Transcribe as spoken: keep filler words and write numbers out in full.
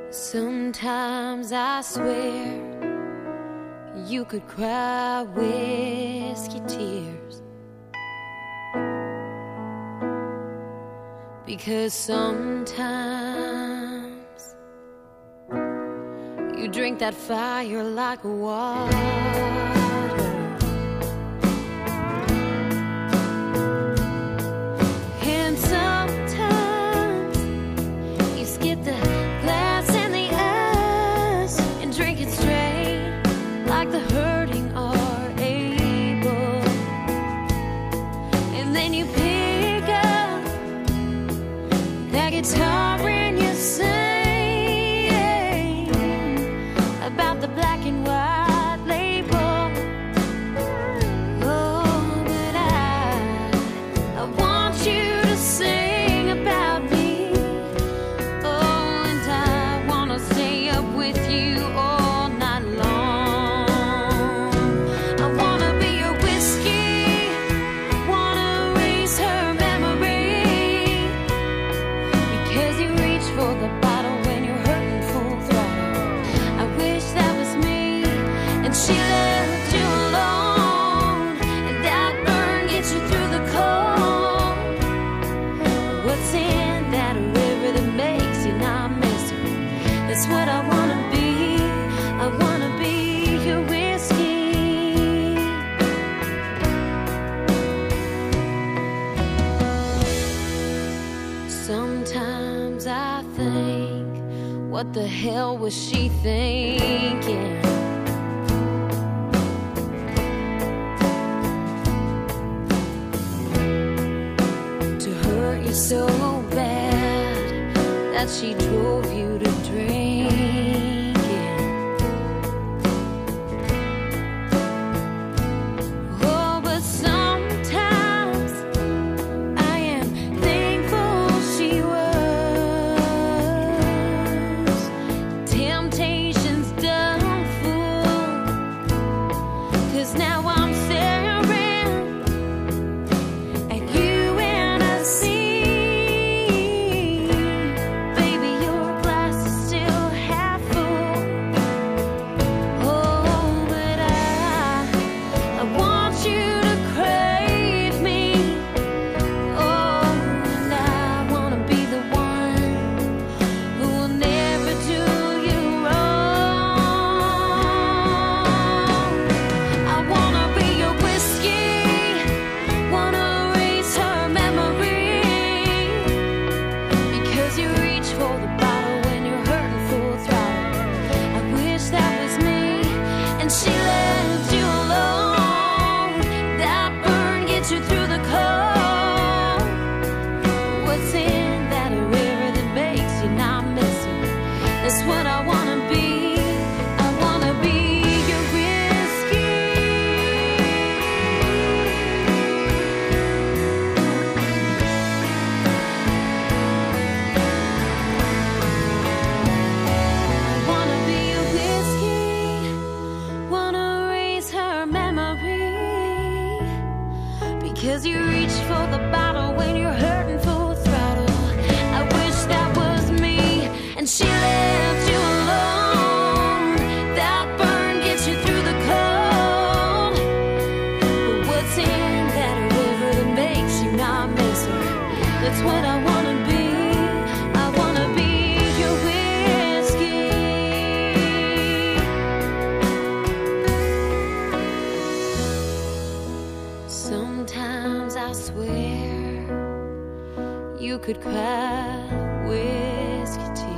Sometimes I swear you could cry whiskey tears, because sometimes you drink that fire like water. And sometimes you skip the glass and the ice and drink it straight like the hurting are able. And then you pick up that guitar and you sing about the black and white label. Oh, but I, I want you to sing about me. Oh, and I want to stay up with you all night long. I want to be your whiskey, want to erase her memory, because you reach for the bottle when you're hurting full throttle. I wish that was me, and she left you alone, and that burn gets you through the cold. What's in that river that makes you not miss her? That's what I wanna be. I wanna be your whiskey. Sometimes I think, what the hell was she thinking? To hurt you so bad that she drove you to drinking. Oh, but sometimes I am thankful she was. Temptation's done full, 'cause now I'm staring at you and I see, baby, your glass is still half full. Oh, but I, I want you to crave me. Oh, and I wanna be the one who will never do you wrong. I wanna be your whiskey, wanna erase her memory, because you reach for the bottle when you're hurting full throttle. I wish that was me, and she left you alone. That burn gets you through the cold. What's in that river that makes you not miss her? That's what I wanna be. I wanna be your whiskey. I wanna be your whiskey, wanna erase her memory, because you reach for the bottle when you're hurting full throttle. I wish that was me, and she left you alone. That burn gets you through the cold. But what's in that river that makes you not miss her? That's what I wanna be. I wanna be your whiskey. Sometimes I swear you could cry whiskey tears.